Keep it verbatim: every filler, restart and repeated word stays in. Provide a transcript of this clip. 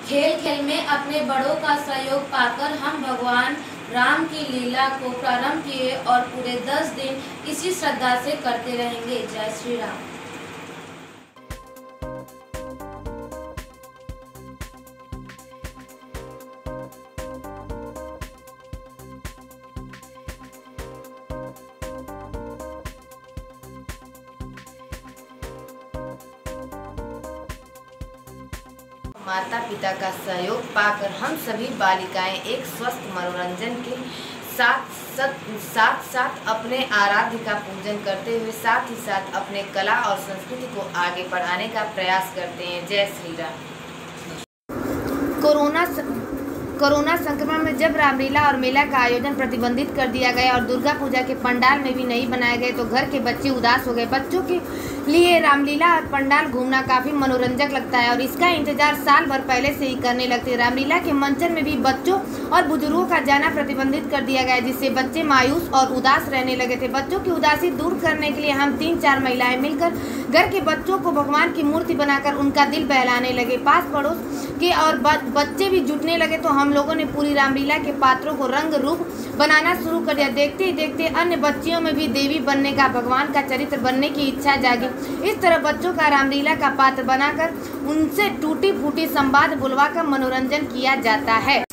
खेल खेल में अपने बड़ों का सहयोग पाकर हम भगवान राम की लीला को प्रारंभ किए और पूरे दस दिन इसी श्रद्धा से करते रहेंगे। जय श्री राम। माता पिता का सहयोग पाकर हम सभी बालिकाएं एक स्वस्थ मनोरंजन के साथ साथ साथ अपने आराध्य का पूजन करते हुए साथ ही साथ अपने कला और संस्कृति को आगे बढ़ाने का प्रयास करते हैं। जय श्री राम। कोरोना कोरोना संक्रमण में जब रामलीला और मेला का आयोजन प्रतिबंधित कर दिया गया और दुर्गा पूजा के पंडाल में भी नहीं बनाए गए तो घर के बच्चे उदास हो गए। बच्चों के लिए रामलीला और पंडाल घूमना काफ़ी मनोरंजक लगता है और इसका इंतजार साल भर पहले से ही करने लगते हैं। रामलीला के मंचन में भी बच्चों और बुजुर्गों का जाना प्रतिबंधित कर दिया गया, जिससे बच्चे मायूस और उदास रहने लगे थे। बच्चों की उदासी दूर करने के लिए हम तीन चार महिलाएं मिलकर घर के बच्चों को भगवान की मूर्ति बनाकर उनका दिल बहलाने लगे। पास पड़ोस के और बच्चे भी जुटने लगे तो हम लोगों ने पूरी रामलीला के पात्रों को रंग रूप बनाना शुरू कर दिया। देखते ही देखते अन्य बच्चियों में भी देवी बनने का, भगवान का चरित्र बनने की इच्छा जागी। इस तरह बच्चों का रामलीला का पात्र बनाकर उनसे टूटी फूटी संवाद बुलवा कर मनोरंजन किया जाता है।